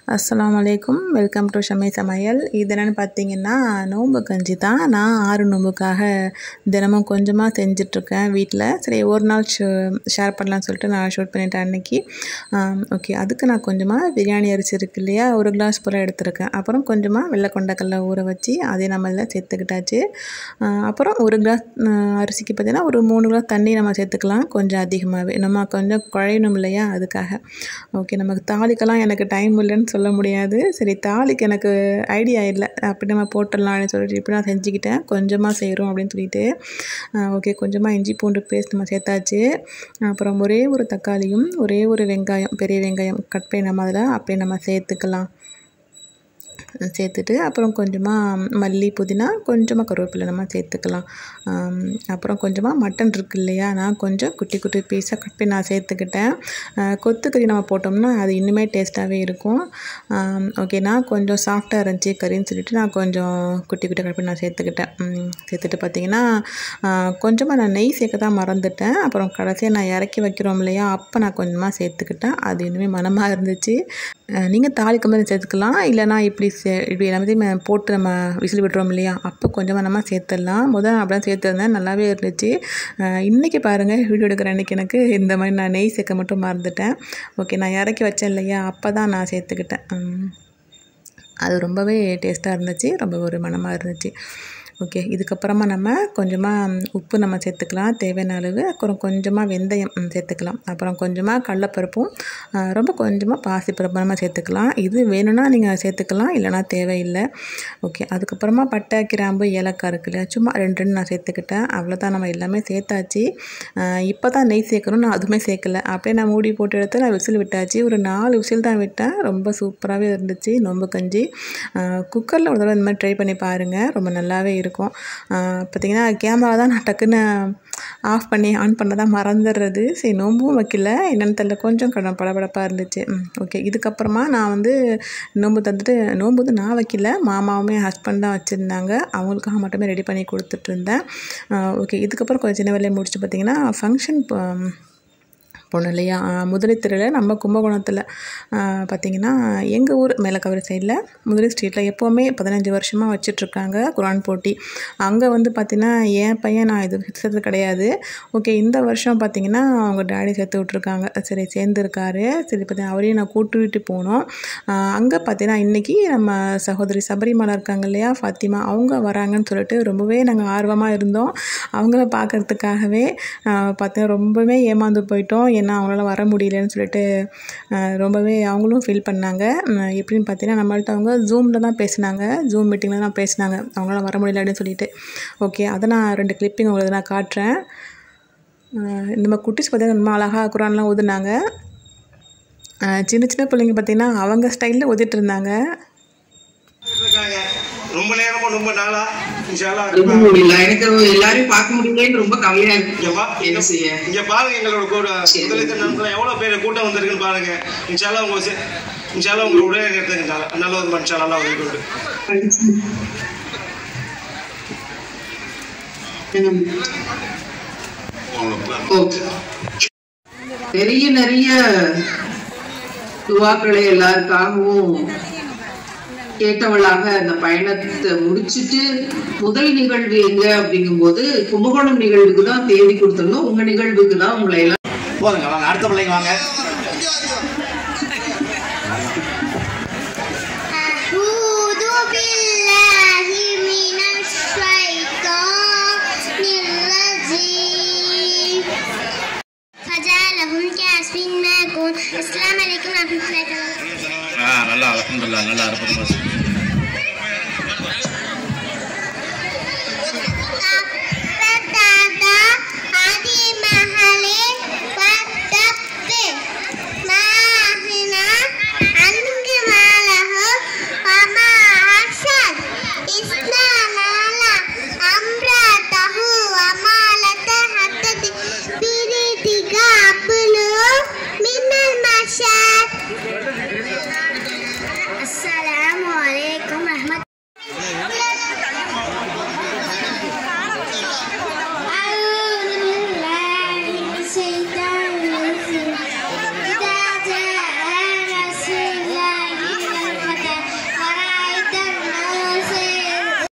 அஸ்ஸலாமு அலைக்கும். Welcome to ஷம்மை சமையல். இது என்னென்னு பார்த்தீங்கன்னா நோம்பு கஞ்சி தான். நான் 6 நோம்புக்காக தினமும் கொஞ்சமாக செஞ்சிட்ருக்கேன் வீட்டில். சரி ஒரு நாள் ஷேர் பண்ணலான்னு சொல்லிட்டு நான் ஷூட் பண்ணிட்டேன் அன்றைக்கி. ஓகே, அதுக்கு நான் கொஞ்சமாக பிரியாணி அரிசி இருக்கு இல்லையா, 1 கிளாஸ் போல் எடுத்துருக்கேன். அப்புறம் கொஞ்சமாக வெள்ளை கொண்டக்கடலை ஊற வச்சு அதே நம்ம இதில் சேர்த்துக்கிட்டாச்சு. அப்புறம் 1 கிளாஸ் அரிசிக்கு பார்த்தீங்கன்னா ஒரு 3 கிளாஸ் தண்ணி நம்ம சேர்த்துக்கலாம், கொஞ்சம் அதிகமாகவே. நம்ம கொஞ்சம் குழையணும் இல்லையா, அதுக்காக. ஓகே, நமக்கு தாளிக்கெல்லாம் எனக்கு டைம் இல்லைன்னு சொல்ல முடியாது. சரி, தாளிக்கு எனக்கு ஐடியா இல்லை, அப்படி நம்ம போட்டுடலாம்னு சொல்லிட்டு இப்படி நான் செஞ்சுக்கிட்டேன். கொஞ்சமாக செய்கிறோம் அப்படின்னு சொல்லிட்டு. ஓகே, கொஞ்சமாக இஞ்சி பூண்டு பேஸ்ட் நம்ம சேர்த்தாச்சு. அப்புறம் ஒரே ஒரு தக்காளியும் ஒரே ஒரு வெங்காயம், பெரிய வெங்காயம் கட் பண்ணி நம்ம அதில் அப்படியே நம்ம சேர்த்துக்கலாம். சேர்த்துட்டு அப்புறம் கொஞ்சமாக மல்லி புதினா கொஞ்சமாக கருவேப்பிலை நம்ம சேர்த்துக்கலாம். அப்புறம் கொஞ்சமாக மட்டன் இருக்கு இல்லையா, நான் கொஞ்சம் குட்டி குட்டி பீஸாக கட் பண்ணி நான் சேர்த்துக்கிட்டேன். கொத்துக்கறி நம்ம போட்டோம்னா அது இன்னுமே டேஸ்ட்டாகவே இருக்கும். ஓகே, நான் கொஞ்சம் சாஃப்டாக இருந்துச்சு கறின்னு சொல்லிட்டு நான் கொஞ்சம் குட்டி குட்டி கட் பண்ணி நான் சேர்த்துக்கிட்டேன். சேர்த்துட்டு பார்த்திங்கன்னா கொஞ்சமாக நான் நெய் சேர்க்க தான் மறந்துட்டேன். அப்புறம் கடைசியாக நான் இறக்கி வைக்கிறோம் இல்லையா, அப்போ நான் கொஞ்சமாக சேர்த்துக்கிட்டேன். அது இன்னுமே மனமாக இருந்துச்சு. நீங்கள் தாளிக்கும் போது சேர்த்துக்கலாம், இல்லைனா இப்படி எல்லாத்தையும் போட்டு நம்ம விசில் விட்டுறோம் இல்லையா, அப்போ கொஞ்சமாக நம்ம சேர்த்துடலாம். முதல் அப்படி தான் சேர்த்துருந்தேன், நல்லாவே இருந்துச்சு. இன்றைக்கி பாருங்கள், வீடியோ எடுக்கிற அன்றைக்கி எனக்கு இந்த மாதிரி நான் நெய் சேர்க்க மட்டும் மறந்துட்டேன். ஓகே, நான் இறக்கி வச்சேன் இல்லையா, அப்போ தான் நான் சேர்த்துக்கிட்டேன். அது ரொம்பவே டேஸ்ட்டாக இருந்துச்சு, ரொம்ப ஒரு மனமாக இருந்துச்சு. ஓகே, இதுக்கப்புறமா நம்ம கொஞ்சமாக உப்பு நம்ம சேர்த்துக்கலாம் தேவையான அளவு. அப்புறம் கொஞ்சமாக வெந்தயம் சேர்த்துக்கலாம். அப்புறம் கொஞ்சமாக கடலைப்பருப்பும் ரொம்ப கொஞ்சமாக பாசிப்பருப்பு நம்ம சேர்த்துக்கலாம். இது வேணும்னா நீங்கள் சேர்த்துக்கலாம், இல்லைனா தேவையில்லை. ஓகே, அதுக்கப்புறமா பட்டை கிராம்பு ஏலக்காய் இருக்கு இல்லையா, சும்மா 2 நான் சேர்த்துக்கிட்டேன். அவ்வளோதான், நம்ம எல்லாமே சேர்த்தாச்சு. இப்போ தான் நெய் சேர்க்கணும், நான் அதுவுமே சேர்க்கலை. அப்படியே நான் மூடி போட்டு எடுத்து நான் விசில் விட்டாச்சு. ஒரு 4 விசில் தான் விட்டேன். ரொம்ப சூப்பராகவே இருந்துச்சு நோம்பு கஞ்சி. குக்கரில் ஒரு தடவை இந்த மாதிரி ட்ரை பண்ணி பாருங்கள், ரொம்ப நல்லாவே இருக்கும். பார்த்திங்கன்னா கேமரா தான் நான் டக்குன்னு ஆஃப் பண்ணி ஆன் பண்ண தான் மறந்துடுறது. சரி, நோம்பும் வைக்கல, என்னென்னு தெரியல, கொஞ்சம் படபடப்பாக இருந்துச்சு. ஓகே, இதுக்கப்புறமா நான் வந்து நோம்பு தந்துட்டு, நோம்பு வந்து நான் வைக்கல, மாமாவுமே ஹஸ்பண்ட் தான் வச்சுருந்தாங்க. அவங்களுக்காக மட்டுமே ரெடி பண்ணி கொடுத்துட்ருந்தேன். ஓகே, இதுக்கப்புறம் கொஞ்சம் சின்ன வேலையை முடிச்சுட்டு பார்த்திங்கன்னா ஃபங்க்ஷன் போனோம் இல்லையா, முதலி தெருவில் நம்ம கும்பகோணத்தில் பார்த்திங்கன்னா எங்கள் ஊர் மேலக்கவரி சைடில் முதலி ஸ்ட்ரீட்டில் எப்போவுமே 15 வருஷமாக வச்சிட்ருக்காங்க குரான் போட்டி. அங்கே வந்து பார்த்திங்கன்னா என் பையன் நான் இது சேர்த்தது கிடையாது. ஓகே, இந்த வருஷம் பார்த்திங்கன்னா அவங்க டேடி சேர்த்து விட்ருக்காங்க. சரி, சேர்ந்துருக்காரு. சரி, பார்த்திங்கன்னா அவரையும் நான் கூட்டிகிட்டு போனோம். அங்கே பார்த்திங்கன்னா இன்றைக்கி நம்ம சகோதரி சபரிமலை இருக்காங்க இல்லையா, ஃபாத்திமா, அவங்க வராங்கன்னு சொல்லிட்டு ரொம்பவே நாங்கள் ஆர்வமாக இருந்தோம். அவங்கள பார்க்குறதுக்காகவே பார்த்திங்கன்னா ரொம்பவே ஏமாந்து போயிட்டோம். ஏன்னா அவங்களால வர முடியலன்னு சொல்லிட்டு ரொம்பவே அவங்களும் ஃபீல் பண்ணாங்க. எப்படின்னு பார்த்தீங்கன்னா நம்மள்ட்ட அவங்க ஜூமில் தான் பேசினாங்க, ஜூம் மீட்டிங்கில் தான் பேசினாங்க, அவங்களால வர முடியல அப்படின்னு சொல்லிட்டு. ஓகே, அதை நான் 2 கிளிப்பிங் உங்களுக்கு நான் காட்டுறேன். இந்த மாதிரி குட்டிஸ் பார்த்தீங்கன்னா ரொம்ப அழகாக குரான்லாம் ஓதுனாங்க. சின்ன சின்ன பிள்ளைங்க பார்த்திங்கன்னா அவங்க ஸ்டைலில் ஓதிட்டு இருந்தாங்க. ரொம்ப நேரமா ரொம்ப நாளா எனக்கு எல்லாரையும் பார்க்க முடியலன்னு ரொம்ப கவலையா இருக்கு. இங்க பாருங்க, எங்களோட முதலீட்டு நண்பர்கள் எவ்வளவு பேர் கூட்டம் வந்திருக்குன்னு பாருங்க. இன்ஷால்லா உங்களை உடனே நிறுத்துங்க. நல்ல ஒரு மனுஷன் நல்லா உதவி நிறைய துவாக்களை எல்லாருக்காகவும் கேட்டவளாக அந்த பயணத்தை முடிச்சுட்டு முதல் நிகழ்வு எங்க அப்படிங்கும்போது கும்பகோணம் நிகழ்வுக்கு தான் தேடி கொடுத்துருந்தோம். உங்க நிகழ்வுக்கு தான் உங்களை எல்லாம் போதுங்க, வாங்க அடுத்த பிள்ளைங்க வாங்க. நல்லா அல்ஹம்துலில்லாஹ், நல்லா இருக்கும்.